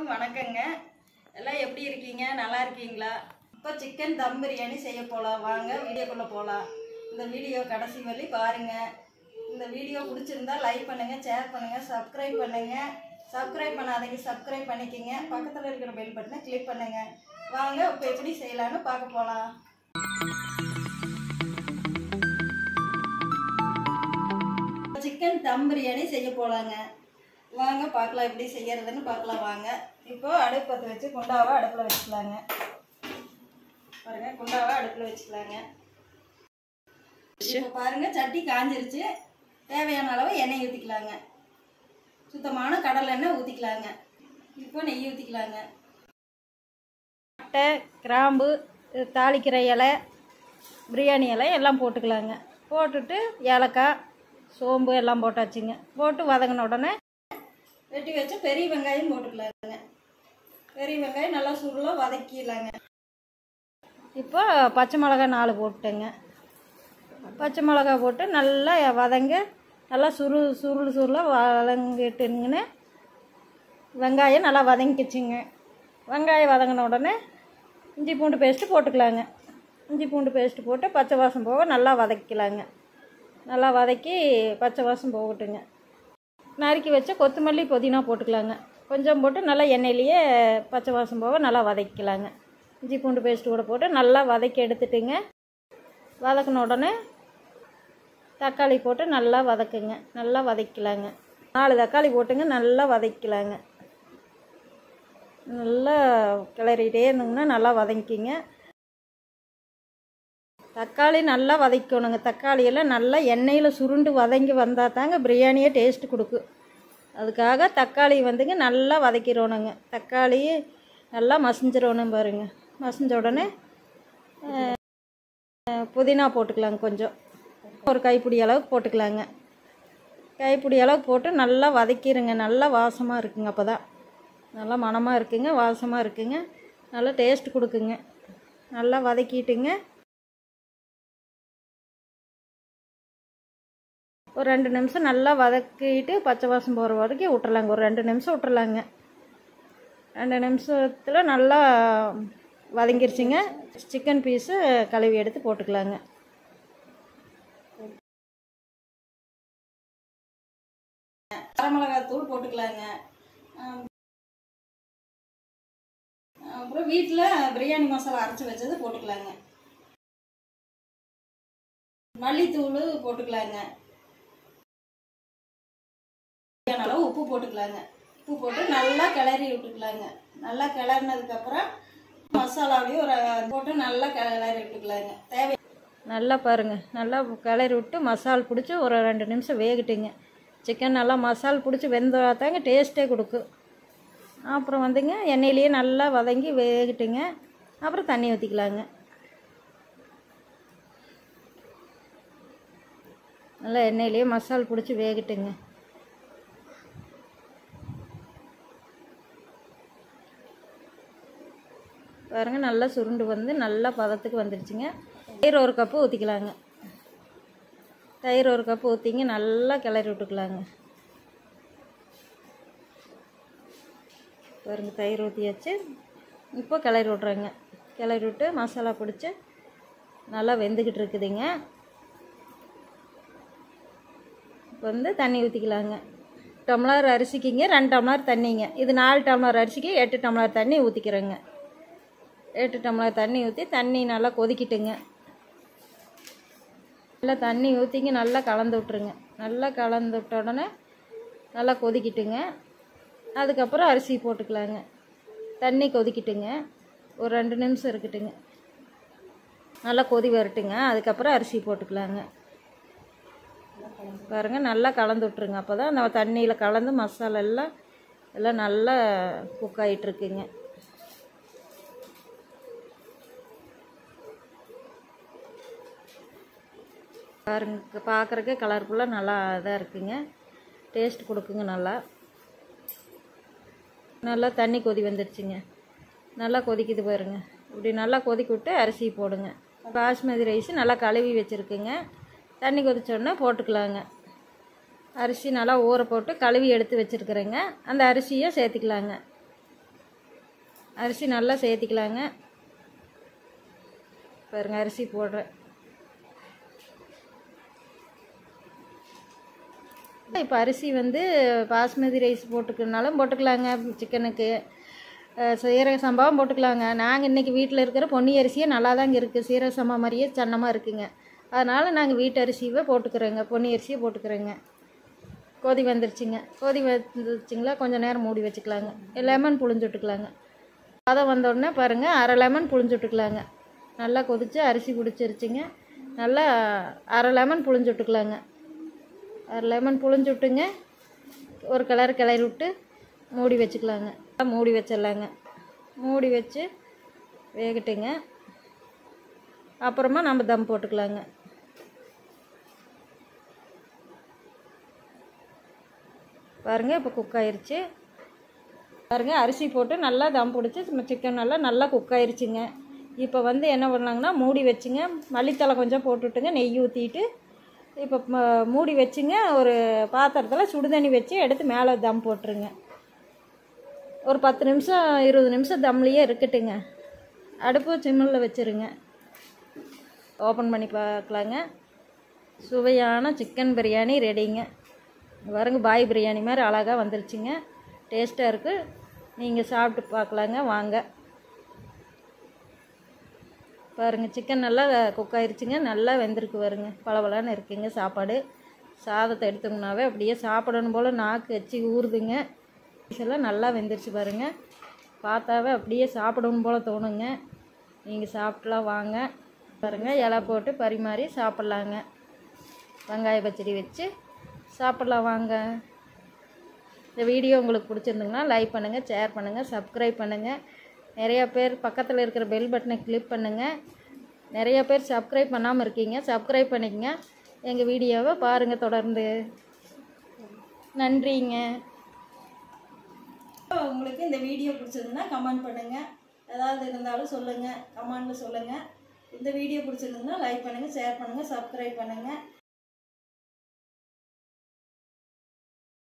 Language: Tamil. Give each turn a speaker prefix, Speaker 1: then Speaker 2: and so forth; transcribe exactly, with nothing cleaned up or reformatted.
Speaker 1: எல்லாருக்கும் வணக்கங்க. எல்லாம் எப்படி இருக்கீங்க? நல்லா இருக்கீங்களா? இப்போ சிக்கன் தம் பிரியாணி செய்ய போகலாம். வாங்க வீடியோக்குள்ளே போகலாம். இந்த வீடியோ கடைசி வரை பாருங்கள். இந்த வீடியோ பிடிச்சிருந்தா லைக் பண்ணுங்கள், ஷேர் பண்ணுங்கள், சப்ஸ்கிரைப் பண்ணுங்கள். சப்ஸ்கிரைப் பண்ணாதீங்க, சப்ஸ்கிரைப் பண்ணிக்கிங்க. பக்கத்தில் இருக்கிற பெல் பட்டனை கிளிக் பண்ணுங்கள். வாங்க இப்போ எப்படி செய்யலான்னு பார்க்க போகலாம். சிக்கன் தம் பிரியாணி செய்ய போகலாங்க. வாங்க பார்க்கலாம் எப்படி செய்யறதுன்னு பார்க்கலாம் வாங்க. இப்போ அடுப்பு பற்ற வச்சு குண்டாவை அடுப்பில் வச்சுக்கலாங்க. பாருங்கள், குண்டாவை அடுப்பில் வச்சுக்கலாங்க. இப்போ பாருங்கள், சட்டி காஞ்சிருச்சு. தேவையான அளவு எண்ணெய் ஊற்றிக்கலாங்க. சுத்தமான கடலை எண்ணெய் ஊற்றிக்கலாங்க. இப்போ நெய் ஊற்றிக்கலாங்க. பட்டை, கிராம்பு, தாளிக்கிற இலை, பிரியாணி இலை எல்லாம் போட்டுக்கலாங்க. போட்டுட்டு ஏலக்காய், சோம்பு எல்லாம் போட்டாச்சுங்க. போட்டு வதங்கின உடனே வெட்டி வச்சு பெரிய வெங்காயம் போட்டுக்கலாங்க. பெரிய வெங்காயம் நல்லா சுருளாக வதக்கிடலாங்க. இப்போ பச்சை மிளகா நாலு போட்டுங்க. பச்சை மிளகா போட்டு நல்லா வதங்க, நல்லா சுரு சுருள் சுருளாக வதங்கிட்டுங்கன்னு வெங்காயம் நல்லா வதங்கிச்சுங்க. வெங்காயம் வதங்கின உடனே இஞ்சி பூண்டு பேஸ்ட்டு போட்டுக்கலாங்க. இஞ்சி பூண்டு பேஸ்ட்டு போட்டு பச்சை வாசம் போக நல்லா வதக்கிக்கலாங்க. நல்லா வதக்கி பச்சை வாசம் போகட்டுங்க. நறுக்கி வச்ச கொத்தமல்லி, புதினா போட்டுக்கலாங்க. கொஞ்சம் போட்டு நல்லா எண்ணெயிலேயே பச்சை வாசம் போக நல்லா வதக்கிக்கலாங்க. இஞ்சி பூண்டு பேஸ்ட்டு கூட போட்டு நல்லா வதக்கி எடுத்துட்டுங்க. வதக்கின உடனே தக்காளி போட்டு நல்லா வதக்குங்க. நல்லா வதக்கலாங்க. நாலு தக்காளி போட்டுங்க, நல்லா வதக்கலாங்க. நல்லா கிளறிட்டே இருந்தோங்கன்னா நல்லா வதக்கிங்க. தக்காளி நல்லா வதக்கணுங்க. தக்காளியெல்லாம் நல்லா எண்ணெயில் சுருண்டு வதங்கி வந்தால் தாங்க பிரியாணியே டேஸ்ட்டு கொடுக்கும். அதுக்காக தக்காளி வந்துங்க நல்லா வதக்கிடணுங்க. தக்காளி நல்லா மசிஞ்சிடணும் பாருங்க. மசிஞ்ச உடனே புதினா போட்டுக்கலாங்க. கொஞ்சம் ஒரு கைப்பிடி அளவுக்கு போட்டுக்கலாங்க. கைப்பிடி அளவுக்கு போட்டு நல்லா வதக்கிடுங்க. நல்லா வாசமாக இருக்குங்க. அப்போ தான் நல்லா மணமாக இருக்குங்க, வாசமாக இருக்குங்க, நல்லா டேஸ்ட் கொடுக்குங்க. நல்லா வதக்கிட்டுங்க. ஒரு ரெண்டு நிமிஷம் நல்லா வதக்கிட்டு பச்சை வாசம் போகிற வரைக்கும் விட்டுறலாங்க. ஒரு ரெண்டு நிமிஷம் விட்டுறலாங்க. ரெண்டு நிமிஷத்தில் நல்லா வதங்கிருச்சுங்க. சிக்கன் பீஸு கழுவி எடுத்து போட்டுக்கலாங்க. வரமிளகாய் தூள் போட்டுக்கலாங்க. அப்புறம் வீட்டில் பிரியாணி மசாலா அரைச்சி வச்சது போட்டுக்கலாங்க. மல்லித்தூள் போட்டுக்கலாங்க. அளவு உப்பு போட்டுக்கலாங்க. உப்பு போட்டு நல்லா கிளறி விட்டுக்கலாங்க. நல்லா கிளறினதுக்கப்புறம் மசாலாவையும் ஒரு போட்டு நல்லா கிளறி விட்டுக்கலாங்க. தேவை நல்லா பாருங்கள், நல்லா கிளறி விட்டு மசால் பிடிச்சி ஒரு ரெண்டு நிமிஷம் வேகட்டுங்க. சிக்கன் நல்லா மசால் பிடிச்சி வெந்தாதாங்க டேஸ்ட்டே கொடுக்கும். அப்புறம் வந்துங்க எண்ணெயிலேயே நல்லா வதங்கி வேகட்டுங்க. அப்புறம் தண்ணி ஊற்றிக்கலாங்க. நல்லா எண்ணெயிலேயே மசால் பிடிச்சி வேகட்டுங்க. பாருங்கள், நல்லா சுருண்டு வந்து நல்லா பதத்துக்கு வந்துடுச்சுங்க. தயிர் ஒரு கப்பு ஊற்றிக்கலாங்க. தயிர் ஒரு கப்பு ஊற்றிங்க நல்லா கிளறி விட்டுக்கலாங்க. பாருங்கள், தயிர் ஊற்றியாச்சு. இப்போ கிளறி விட்றேங்க. கிளறி விட்டு மசாலா பிடிச்சி நல்லா வெந்துக்கிட்டு இருக்குதுங்க. இப்போ வந்து தண்ணி ஊற்றிக்கலாங்க. டம்ளர் அரிசிக்குங்க ரெண்டு டம்ளர் தண்ணிங்க. இது நாலு டம்ளர் அரிசிக்கு எட்டு டம்ளர் தண்ணி ஊற்றிக்கிறேங்க. எட்டு டம்ளர் தண்ணி ஊற்றி தண்ணி நல்லா கொதிக்கிட்டுங்க. நல்லா தண்ணி ஊற்றிங்க நல்லா கலந்து விட்ருங்க. நல்லா கலந்து விட்ட உடனே நல்லா கொதிக்கிட்டுங்க. அதுக்கப்புறம் அரிசி போட்டுக்கலாங்க. தண்ணி கொதிக்கிட்டுங்க. ஒரு ரெண்டு நிமிஷம் இருக்கட்டுங்க. நல்லா கொதி வரட்டுங்க. அதுக்கப்புறம் அரிசி போட்டுக்கலாங்க. பாருங்கள், நல்லா கலந்து விட்ருங்க. அப்போ தான் நம்ம தண்ணியில் கலந்து மசாலா எல்லாம் எல்லாம் நல்லா குக் ஆகிட்டுருக்குங்க. பாருங்க, பார்க்குறக்கே கலர்ஃபுல்லாக நல்லா இதாக இருக்குங்க. டேஸ்ட் கொடுக்குங்க. நல்லா நல்லா தண்ணி கொதி வந்துடுச்சுங்க. நல்லா கொதிக்குது பாருங்க. இப்படி நல்லா கொதிக்க விட்டு அரிசி போடுங்க. பாஸ்மதி ரைஸ் நல்லா கழுவி வச்சுருக்குங்க. தண்ணி கொதிச்சோடனே போட்டுக்கலாங்க. அரிசி நல்லா ஊற போட்டு கழுவி எடுத்து வச்சுருக்குறேங்க. அந்த அரிசியை சேர்த்துக்கலாங்க. அரிசி நல்லா சேர்த்திக்கலாங்க. பாருங்க அரிசி போடுறேன். இப்போ அரிசி வந்து பாஸ்மதி ரைஸ் போட்டுக்கிறனாலும் போட்டுக்கலாங்க, சிக்கனுக்கு சீரக சம்பாவும் போட்டுக்கலாங்க. நாங்கள் இன்றைக்கி வீட்டில் இருக்கிற பொன்னி அரிசியே நல்லா தாங்க இருக்குது, சீரக சம்பா மாதிரியே சன்னமாக இருக்குங்க. அதனால் நாங்கள் வீட்டு அரிசியே போட்டுக்கிறோங்க, பொன்னி அரிசியை போட்டுக்கிறோங்க. கொதி வந்துருச்சுங்க. கொதி வந்துருச்சுங்களா, கொஞ்சம் நேரம் மூடி வச்சுக்கலாங்க. லெமன் புழிஞ்சு விட்டுக்கலாங்க. பதம் வந்தோடனே பாருங்கள் அரை லெமன் புழிஞ்சு விட்டுக்கலாங்க. நல்லா கொதித்து அரிசி பிடிச்சிருச்சுங்க. நல்லா அரை லெமன் புழிஞ்சு விட்டுக்கலாங்க. அரை லெமன் புழிஞ்சு விட்டுங்க, ஒரு கலர் கிளறி விட்டு மூடி வச்சுக்கலாங்க. மூடி வச்சிடலாங்க. மூடி வச்சு வேகட்டுங்க. அப்புறமா நம்ம தம் போட்டுக்கலாங்க. பாருங்கள் இப்போ குக் ஆயிடுச்சு. பாருங்கள் அரிசி போட்டு நல்லா தம் பிடிச்சி சிக்கன் நல்லா நல்லா குக் ஆயிடுச்சுங்க. இப்போ வந்து என்ன பண்ணலாங்கன்னா மூடி வச்சுங்க, மல்லித்தலை கொஞ்சம் போட்டுவிட்டுங்க, நெய் ஊற்றிட்டு இப்போ மூடி வச்சுங்க. ஒரு பாத்திரத்தில் சுடுதண்ணி வச்சு எடுத்து மேலே தம் போட்டுருங்க. ஒரு பத்து நிமிஷம் இருபது நிமிஷம் தம்லேயே இருக்கட்டுங்க. அடுப்பு சிம்மில் வச்சுருங்க. ஓப்பன் பண்ணி பார்க்கலாங்க. சுவையான சிக்கன் பிரியாணி ரெடிங்க. பாருங்க பாய் பிரியாணி மாதிரி அழகாக வந்துருச்சுங்க. டேஸ்ட்டாக இருக்குது. நீங்கள் சாப்பிட்டு பார்க்கலாங்க வாங்க. பாருங்கள் சிக்கன் நல்லா குக் ஆயிடுச்சுங்க. நல்லா வெந்திருக்கு பாருங்க, பளபளன்னு இருக்குங்க. சாப்பாடு சாதத்தை எடுத்தோம்னாவே அப்படியே சாப்பிடணும் போல் நாக்கு வச்சு ஊறுதுங்க. எல்லாம் நல்லா வெந்துருச்சு பாருங்கள். பார்த்தாவே அப்படியே சாப்பிடணும் போல் தோணுங்க. நீங்கள் சாப்பிட்லாம் வாங்க. பாருங்கள் இலை போட்டு பரிமாறி சாப்பிட்லாங்க. வெங்காய பச்சடி வச்சு சாப்பிட்லாம் வாங்க. இந்த வீடியோ உங்களுக்கு பிடிச்சிருந்துங்கன்னா லைக் பண்ணுங்கள், ஷேர் பண்ணுங்கள், சப்ஸ்கிரைப் பண்ணுங்கள். நிறையா பேர் பக்கத்தில் இருக்கிற பெல் பட்டனை கிளிக் பண்ணுங்கள். நிறைய பேர் சப்ஸ்கிரைப் பண்ணாமல் இருக்கீங்க, சப்ஸ்கிரைப் பண்ணிக்கங்க. எங்கள் வீடியோவை பாருங்கள் தொடர்ந்து. நன்றிங்க. உங்களுக்கு இந்த வீடியோ பிடிச்சிருந்துன்னா கமெண்ட் பண்ணுங்கள். ஏதாவது இருந்தாலும் சொல்லுங்கள், கமெண்டில் சொல்லுங்கள். இந்த வீடியோ பிடிச்சிருந்துன்னா லைக் பண்ணுங்கள், ஷேர் பண்ணுங்கள், சப்ஸ்கிரைப் பண்ணுங்கள்.